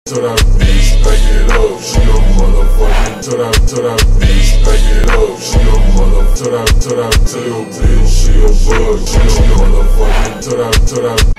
Tell that bitch back it up, she a motherfucking. Tell that bitch back it up, she a motherfucking. Tell your bitch she a bug, she a motherfucking. Tell that.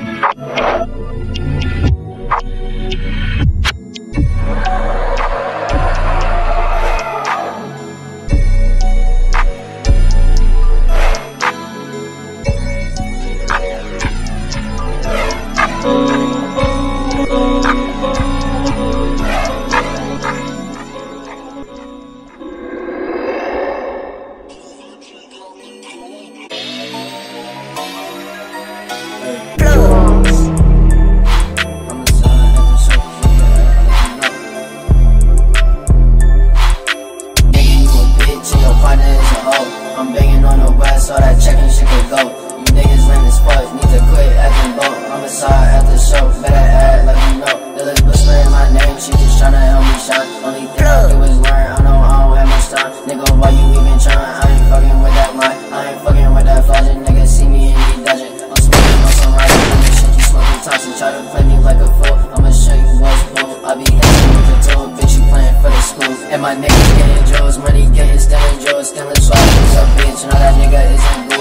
I'm banging on the west, so that checking shit could go. You niggas lame as fuck, need to quit acting bold. I'm aside at the show, better act like you know. They whispering my name, she just tryna help me shine. Only thing I do is learn, I know I don't have much time. Nigga, why you even trying? I ain't fucking with that line, I ain't fucking with that flagging. Niggas see me and be dodging. I'm smoking on some right and shit, you smoking toxic. Try to play me like a fool, I'ma show you what's cool. I be hitting with the tool, bitch, you playing for the school. And my niggas getting jewels, money getting stealing jewels, stealing swag, what's up, bitch? Now that nigga isn't